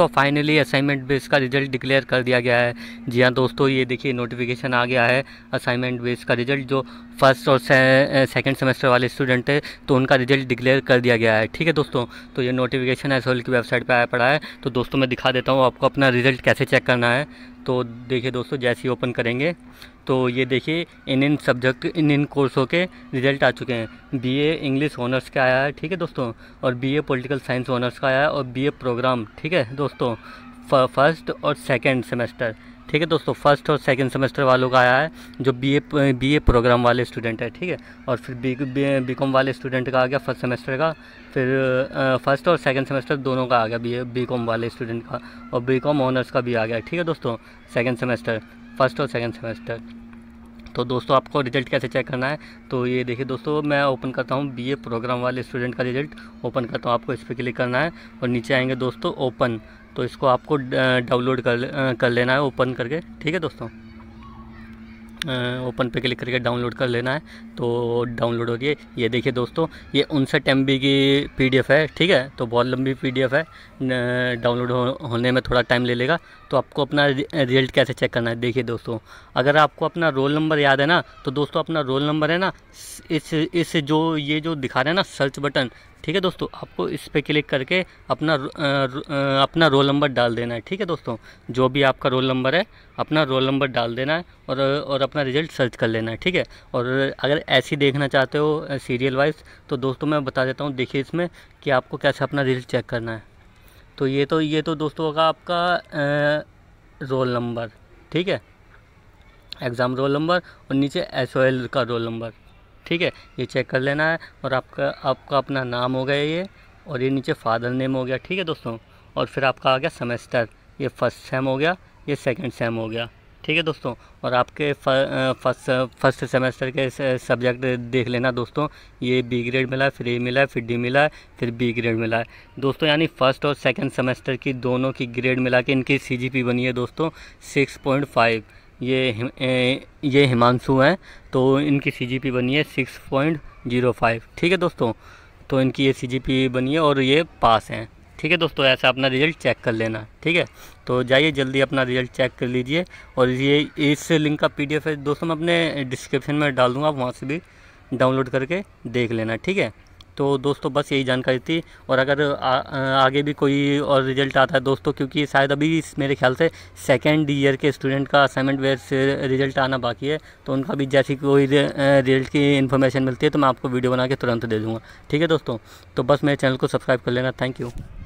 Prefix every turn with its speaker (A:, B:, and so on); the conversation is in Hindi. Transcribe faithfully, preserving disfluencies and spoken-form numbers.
A: फाइनली असाइनमेंट बेस का रिजल्ट डिक्लेयर कर दिया गया है। जी हाँ दोस्तों, ये देखिए नोटिफिकेशन आ गया है असाइनमेंट बेस का रिजल्ट। जो फर्स्ट और सेकंड सेमेस्टर वाले स्टूडेंट थे तो उनका रिजल्ट डिक्लेयर कर दिया गया है। ठीक है दोस्तों, तो ये नोटिफिकेशन एस की वेबसाइट पे आया पड़ा है। तो दोस्तों मैं दिखा देता हूँ आपको अपना रिजल्ट कैसे चेक करना है। तो देखिए दोस्तों, जैसे ही ओपन करेंगे तो ये देखिए इन इन सब्जेक्ट इन इन कोर्सों के रिज़ल्ट आ चुके हैं। बीए इंग्लिश ऑनर्स का आया है, ठीक है दोस्तों, और बीए पॉलिटिकल साइंस ऑनर्स का आया है, और बीए प्रोग्राम, ठीक है दोस्तों, फर्स्ट और सेकंड सेमेस्टर। ठीक है दोस्तों, फर्स्ट और सेकंड सेमेस्टर वालों का आया है जो बीए बीए प्रोग्राम वाले स्टूडेंट है। ठीक है, और फिर बी बी कॉम वाले स्टूडेंट का आ गया फर्स्ट सेमेस्टर का, फिर फर्स्ट और सेकंड सेमेस्टर दोनों का आ गया बी बी कॉम वाले स्टूडेंट का, और बी कॉम ऑनर्स का भी आ गया। ठीक है दोस्तों, सेकंड सेमेस्टर, फर्स्ट और सेकंड सेमेस्टर। तो दोस्तों आपको रिजल्ट कैसे चेक करना है, तो ये देखिए दोस्तों, मैं ओपन करता हूँ बीए प्रोग्राम वाले स्टूडेंट का रिजल्ट ओपन करता हूँ। आपको इस पर क्लिक करना है और नीचे आएंगे दोस्तों ओपन, तो इसको आपको डाउनलोड कर कर लेना है ओपन करके। ठीक है दोस्तों, ओपन पे क्लिक करके डाउनलोड कर लेना है। तो डाउनलोड हो रही है, ये देखिए दोस्तों, ये उनसठ एम बी की पीडीएफ है। ठीक है, तो बहुत लंबी पीडीएफ है, डाउनलोड हो, होने में थोड़ा टाइम ले लेगा। तो आपको अपना रिजल्ट कैसे चेक करना है, देखिए दोस्तों, अगर आपको अपना रोल नंबर याद है ना, तो दोस्तों अपना रोल नंबर है ना, इस इस जो ये जो दिखा रहे हैं ना सर्च बटन, ठीक है दोस्तों, आपको इस पर क्लिक करके अपना अपना रोल नंबर डाल देना है। ठीक है दोस्तों, जो भी आपका रोल नंबर है अपना रोल नंबर डाल देना है और और अपना रिजल्ट सर्च कर लेना है। ठीक है, और अगर ऐसे ही देखना चाहते हो सीरियल वाइज, तो दोस्तों मैं बता देता हूँ, देखिए इसमें कि आपको कैसे अपना रिजल्ट चेक करना है। तो ये तो ये तो दोस्तों होगा आपका रोल नंबर, ठीक है, एग्ज़ाम रोल नंबर, और नीचे एस ओ एल का रोल नंबर। ठीक है, ये चेक कर लेना है, और आपका आपका अपना नाम हो गया ये, और ये नीचे फादर नेम हो गया। ठीक है दोस्तों, और फिर आपका आ गया सेमेस्टर, ये फर्स्ट सेम हो गया, ये सेकंड सेम हो गया। ठीक है दोस्तों, और आपके फर्स्ट फर्स्ट सेमेस्टर के सब्जेक्ट देख लेना दोस्तों, ये बी ग्रेड मिला है, फिर ए मिला है, फिर डी मिला है, फिर बी ग्रेड मिला है दोस्तों। यानी फर्स्ट और सेकंड सेमेस्टर की दोनों की ग्रेड मिला के इनकी सी जी पी बनी है दोस्तों सिक्स पॉइंट फाइव। ये ये हिमांशु हैं, तो इनकी सी जी पी बनी है सिक्स पॉइंट ज़ीरो फाइव। ठीक है दोस्तों, तो इनकी ये सी जी पी बनी है और ये पास हैं। ठीक है दोस्तों, ऐसा अपना रिजल्ट चेक कर लेना। ठीक है, तो जाइए जल्दी अपना रिजल्ट चेक कर लीजिए, और ये इस लिंक का पीडीएफ है दोस्तों मैं अपने डिस्क्रिप्शन में डाल दूँगा, आप वहाँ से भी डाउनलोड करके देख लेना। ठीक है, तो दोस्तों बस यही जानकारी थी। और अगर आ, आगे भी कोई और रिजल्ट आता है दोस्तों, क्योंकि शायद अभी मेरे ख्याल से सेकेंड ईयर के स्टूडेंट का असाइनमेंट बेस रिजल्ट आना बाकी है, तो उनका भी जैसी कोई रिजल्ट की इन्फॉर्मेशन मिलती है तो मैं आपको वीडियो बना के तुरंत दे दूँगा। ठीक है दोस्तों, तो बस मेरे चैनल को सब्सक्राइब कर लेना। Thank you.